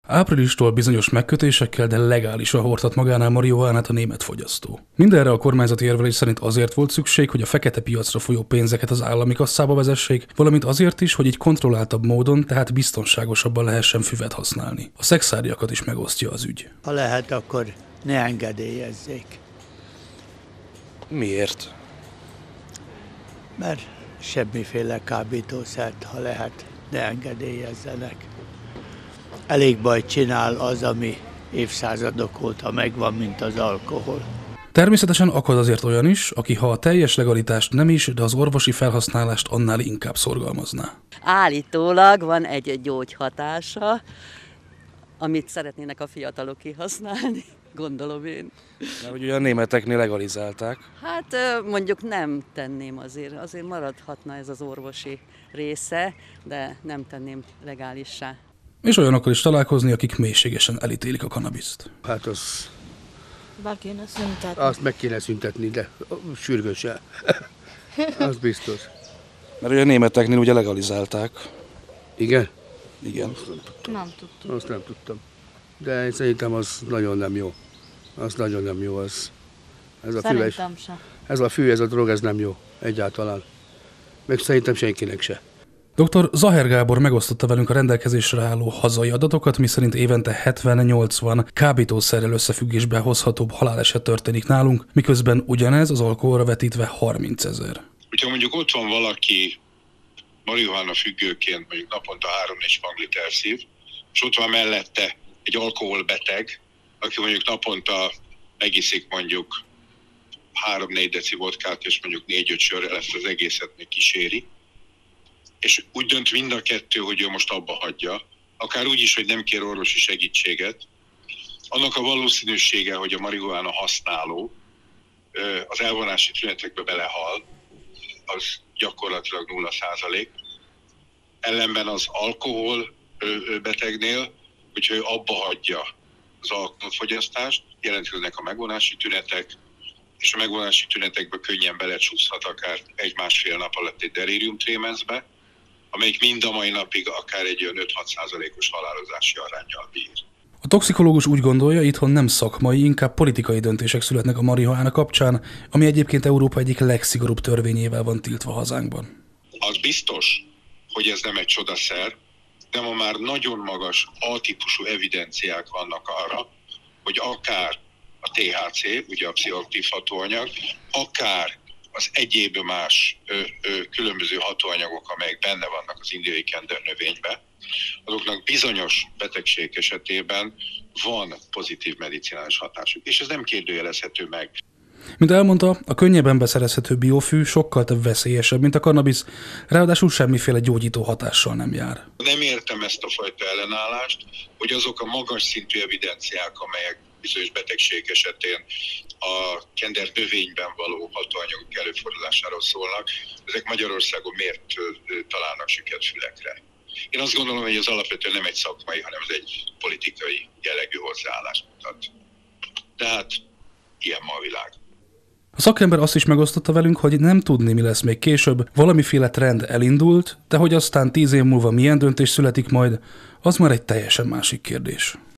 Áprilistól bizonyos megkötésekkel, de legálisan hordhat magánál marihuánát a német fogyasztó. Mindenre a kormányzati érvelés szerint azért volt szükség, hogy a fekete piacra folyó pénzeket az állami kasszába vezessék, valamint azért is, hogy így kontrolláltabb módon, tehát biztonságosabban lehessen füvet használni. A szexáriakat is megosztja az ügy. Ha lehet, akkor ne engedélyezzék. Miért? Mert semmiféle kábítószert, ha lehet, ne engedélyezzenek. Elég bajt csinál az, ami évszázadok óta megvan, mint az alkohol. Természetesen akad azért olyan is, aki ha a teljes legalitást nem is, de az orvosi felhasználást annál inkább szorgalmazná. Állítólag van egy gyógyhatása, amit szeretnének a fiatalok kihasználni, gondolom én. Mert ugye a németeknél legalizálták. Hát mondjuk nem tenném azért maradhatna ez az orvosi része, de nem tenném legálissá. És olyanokkal is találkozni, akik mélységesen elítélik a kannabiszt. Hát az... Be kéne szüntetni. Azt meg kéne szüntetni, de sürgősen. Az biztos. Mert ugye a németeknél ugye legalizálták. Igen? Igen. Nem tudtam. Azt nem tudtam. De én szerintem az nagyon nem jó. Az nagyon nem jó. Ez a füves, Szerintem sem. ez a fű, ez a drog, ez nem jó egyáltalán. Meg szerintem senkinek se. Dr. Zaher Gábor megosztotta velünk a rendelkezésre álló hazai adatokat, miszerint évente 70-80 kábítószerrel összefüggésben hozhatóbb haláleset történik nálunk, miközben ugyanez az alkoholra vetítve 30 000. Hogyha mondjuk ott van valaki marihuána függőként, mondjuk naponta 3-4 pangliter szív, és ott van mellette egy alkoholbeteg, aki mondjuk naponta megiszik mondjuk 3-4 deci vodkát, és mondjuk 4-5 sörrel ezt az egészet még kíséri, és úgy dönt mind a kettő, hogy ő most abba hagyja, akár úgy is, hogy nem kér orvosi segítséget, annak a valószínűsége, hogy a marihuána használó az elvonási tünetekbe belehal, az gyakorlatilag 0%. Ellenben az alkohol betegnél, hogyha ő abba hagyja az alkoholfogyasztást, jelentkeznek a megvonási tünetek, és a megvonási tünetekbe könnyen belecsúszhat akár 1-1,5 nap alatt egy delirium trémensbe, amelyik mind a mai napig akár egy olyan 5-6%-os halálozási aránnyal bír. A toxikológus úgy gondolja, itthon nem szakmai, inkább politikai döntések születnek a marihuána kapcsán, ami egyébként Európa egyik legszigorúbb törvényével van tiltva hazánkban. Az biztos, hogy ez nem egy csodaszer, de ma már nagyon magas A-típusú evidenciák vannak arra, hogy akár a THC, ugye a pszichoaktív hatóanyag, akár az egyéb más különböző hatóanyagok, amelyek benne vannak az indiai kender növényben, azoknak bizonyos betegség esetében van pozitív medicinális hatásuk, és ez nem kérdőjelezhető meg. Mint elmondta, a könnyebben beszerezhető biofű sokkal több veszélyesebb, mint a kannabisz, ráadásul semmiféle gyógyító hatással nem jár. Nem értem ezt a fajta ellenállást, hogy azok a magas szintű evidenciák, amelyek bizonyos betegség esetén a kender növényben való hatóanyagok előfordulásáról szólnak, ezek Magyarországon miért találnak süket fülekre? Én azt gondolom, hogy ez alapvetően nem egy szakmai, hanem ez egy politikai jellegű hozzáállást mutat. Tehát ilyen ma a világ. A szakember azt is megosztotta velünk, hogy nem tudni, mi lesz még később, valamiféle trend elindult, de hogy aztán 10 év múlva milyen döntés születik majd, az már egy teljesen másik kérdés.